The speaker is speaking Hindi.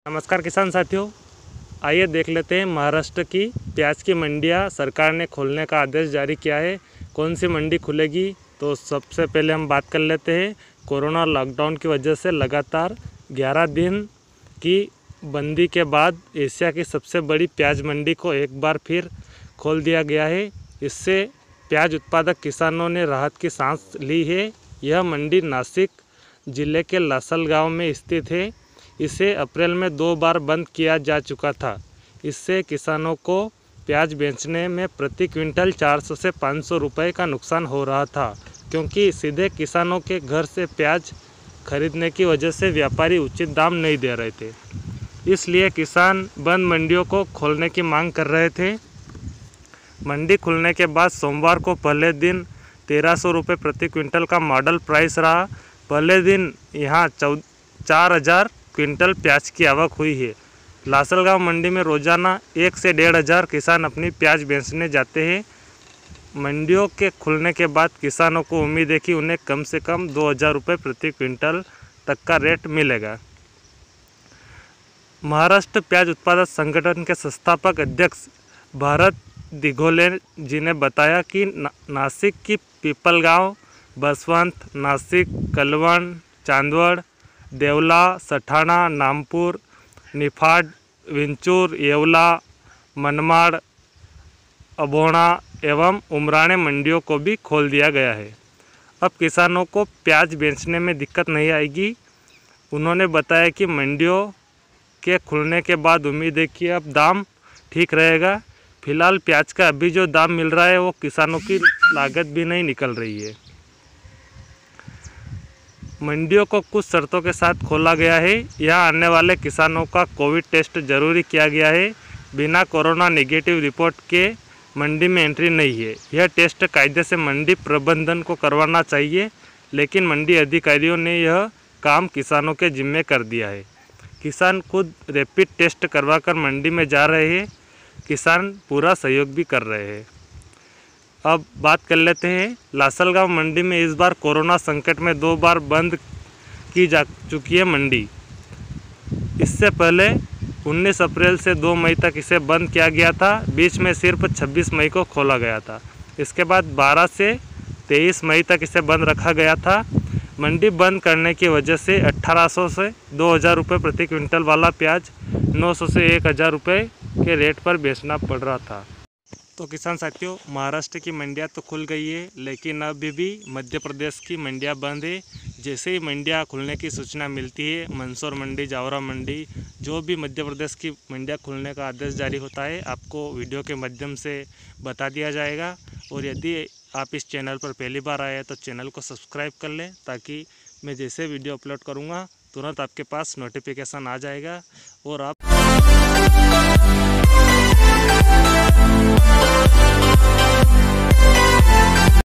नमस्कार किसान साथियों, आइए देख लेते हैं महाराष्ट्र की प्याज की मंडियां सरकार ने खोलने का आदेश जारी किया है। कौन सी मंडी खुलेगी? तो सबसे पहले हम बात कर लेते हैं। कोरोना लॉकडाउन की वजह से लगातार 11 दिन की बंदी के बाद एशिया की सबसे बड़ी प्याज मंडी को एक बार फिर खोल दिया गया है। इससे प्याज उत्पादक किसानों ने राहत की सांस ली है। यह मंडी नासिक जिले के लासलगांव में स्थित है। इसे अप्रैल में 2 बार बंद किया जा चुका था। इससे किसानों को प्याज बेचने में प्रति क्विंटल 400 से 500 रुपये का नुकसान हो रहा था, क्योंकि सीधे किसानों के घर से प्याज खरीदने की वजह से व्यापारी उचित दाम नहीं दे रहे थे। इसलिए किसान बंद मंडियों को खोलने की मांग कर रहे थे। मंडी खुलने के बाद सोमवार को पहले दिन 1300 रुपये प्रति क्विंटल का मॉडल प्राइस रहा। पहले दिन यहाँ 4000 क्विंटल प्याज की आवक हुई है। लासलगांव मंडी में रोजाना 1 से 1,500 किसान अपनी प्याज बेचने जाते हैं। मंडियों के खुलने के बाद किसानों को उम्मीद है कि उन्हें कम से कम 2000 रुपये प्रति क्विंटल तक का रेट मिलेगा। महाराष्ट्र प्याज उत्पादक संगठन के संस्थापक अध्यक्ष भारत दिघोले जी ने बताया कि नासिक की पिपलगांव, बसवंत, नासिक, कलवण, चांदवड, देवला, सठाणा, नामपूर, निफाड, विंचूर, येवला, मनमाड, अभोणा एवं उमराणे मंडियों को भी खोल दिया गया है। अब किसानों को प्याज बेचने में दिक्कत नहीं आएगी। उन्होंने बताया कि मंडियों के खुलने के बाद उम्मीद है कि अब दाम ठीक रहेगा। फिलहाल प्याज का अभी जो दाम मिल रहा है वो किसानों की लागत भी नहीं निकल रही है। मंडियों को कुछ शर्तों के साथ खोला गया है। यहाँ आने वाले किसानों का कोविड टेस्ट जरूरी किया गया है। बिना कोरोना नेगेटिव रिपोर्ट के मंडी में एंट्री नहीं है। यह टेस्ट कायदे से मंडी प्रबंधन को करवाना चाहिए, लेकिन मंडी अधिकारियों ने यह काम किसानों के जिम्मे कर दिया है। किसान खुद रैपिड टेस्ट करवाकर मंडी में जा रहे हैं। किसान पूरा सहयोग भी कर रहे हैं। अब बात कर लेते हैं लासलगांव मंडी में इस बार कोरोना संकट में 2 बार बंद की जा चुकी है मंडी। इससे पहले 19 अप्रैल से 2 मई तक इसे बंद किया गया था। बीच में सिर्फ 26 मई को खोला गया था। इसके बाद 12 से 23 मई तक इसे बंद रखा गया था। मंडी बंद करने की वजह से 1800 से 2000 रुपये प्रति क्विंटल वाला प्याज 900 से 1000 रुपये के रेट पर बेचना पड़ रहा था। तो किसान साथियों, महाराष्ट्र की मंडियां तो खुल गई है, लेकिन अभी भी मध्य प्रदेश की मंडियां बंद है। जैसे ही मंडियां खुलने की सूचना मिलती है, मंदसौर मंडी, जावरा मंडी, जो भी मध्य प्रदेश की मंडियां खुलने का आदेश जारी होता है, आपको वीडियो के माध्यम से बता दिया जाएगा। और यदि आप इस चैनल पर पहली बार आए हैं तो चैनल को सब्सक्राइब कर लें, ताकि मैं जैसे वीडियो अपलोड करूँगा तुरंत आपके पास नोटिफिकेशन आ जाएगा और आप